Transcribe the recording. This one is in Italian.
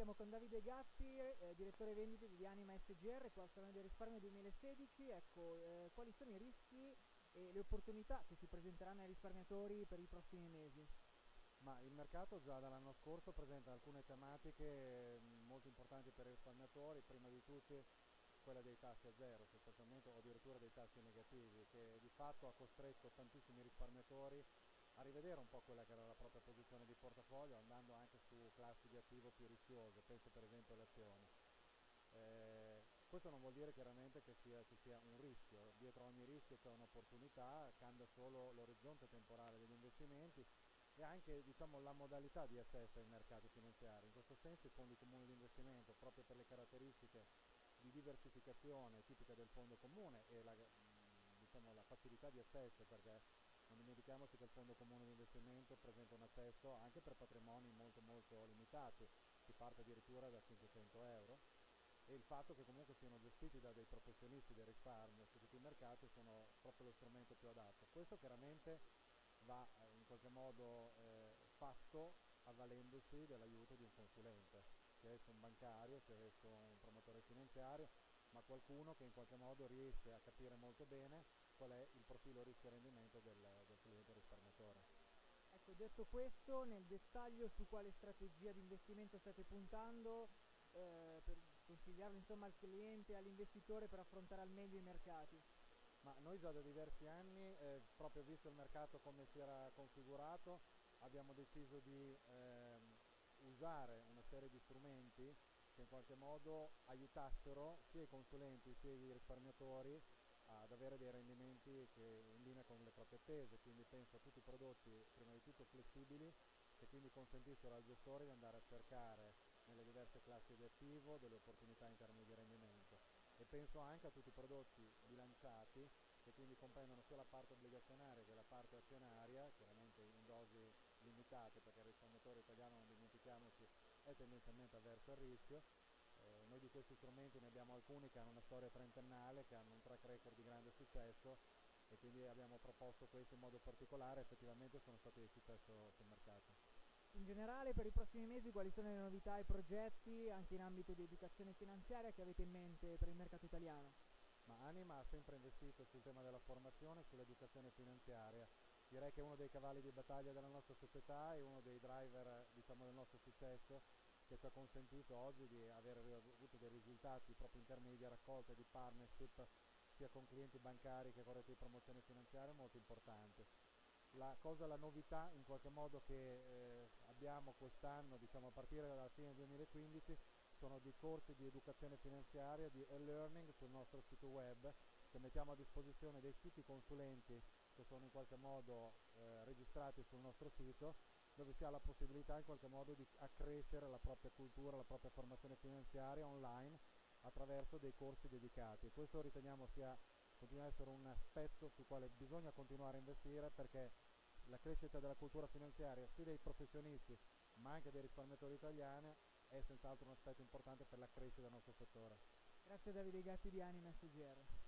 siamo con Davide Gatti, direttore vendite di Anima SGR, qua al Salone del Risparmio 2016. Ecco, quali sono i rischi e le opportunità che si presenteranno ai risparmiatori per i prossimi mesi? Ma il mercato già dall'anno scorso presenta alcune tematiche molto importanti per i risparmiatori, prima di tutti quella dei tassi a zero sostanzialmente, o addirittura dei tassi negativi, che di fatto ha costretto tantissimi risparmiatori a rivedere un po' quella che era la propria posizione di portafoglio, andando anche su classi di attivo più rischiose, penso per esempio alle azioni. Questo non vuol dire chiaramente che ci sia un rischio, dietro ogni rischio c'è un'opportunità, cambia solo l'orizzonte temporale degli investimenti e anche diciamo, la modalità di accesso ai mercati finanziari. In questo senso i fondi comuni di investimento, proprio per le caratteristiche di diversificazione tipica del fondo comune e diciamo, la facilità di accesso, perché non dimentichiamoci che il fondo comune di investimento presenta un accesso anche per patrimoni molto molto limitati, si parte addirittura da 500 euro, e il fatto che comunque siano gestiti da dei professionisti del risparmio su tutti i mercati sono proprio lo strumento più adatto. Questo chiaramente va in qualche modo fatto avvalendosi dell'aiuto di un consulente, sia esso un bancario, sia esso un promotore finanziario, ma qualcuno che in qualche modo riesce a capire molto bene qual è il profilo rischio-rendimento del cliente risparmiatore. Ecco, detto questo, nel dettaglio su quale strategia di investimento state puntando, per consigliarlo insomma al cliente e all'investitore per affrontare al meglio i mercati. Ma noi già da diversi anni, proprio visto il mercato come si era configurato, abbiamo deciso di usare una serie di strumenti che in qualche modo aiutassero sia i consulenti sia i risparmiatori ad avere dei rendimenti che in linea con le proprie attese, quindi penso a tutti i prodotti prima di tutto flessibili che quindi consentissero al gestore di andare a cercare nelle diverse classi di attivo delle opportunità in termini di rendimento, e penso anche a tutti i prodotti bilanciati che quindi comprendono sia la parte obbligazionaria che la parte azionaria, chiaramente in dosi limitate perché il risparmiatore italiano, non dimentichiamoci, è tendenzialmente avverso al rischio. Noi di questi strumenti ne abbiamo alcuni che hanno una storia trentennale, che hanno un track record di grande successo, e quindi abbiamo proposto questi in modo particolare, effettivamente sono stati di successo sul mercato. In generale, per i prossimi mesi, quali sono le novità e progetti anche in ambito di educazione finanziaria che avete in mente per il mercato italiano? Ma Anima ha sempre investito sul tema della formazione, sull'educazione finanziaria. Direi che è uno dei cavalli di battaglia della nostra società e uno dei driver, diciamo, del nostro successo, che ci ha consentito oggi di aver avuto dei risultati proprio in termini di raccolta e di partnership sia con clienti bancari che con reti di promozione finanziaria molto importanti. La novità in qualche modo che abbiamo quest'anno, diciamo a partire dalla fine 2015, sono dei corsi di educazione finanziaria, di e-learning sul nostro sito web, che mettiamo a disposizione dei siti consulenti che sono in qualche modo registrati sul nostro sito, dove si ha la possibilità in qualche modo di accrescere la propria cultura, la propria formazione finanziaria online attraverso dei corsi dedicati. Questo riteniamo continua ad essere un aspetto sul quale bisogna continuare a investire, perché la crescita della cultura finanziaria sia dei professionisti ma anche dei risparmiatori italiani è senz'altro un aspetto importante per la crescita del nostro settore. Grazie a Davide Gatti di Anima SGR.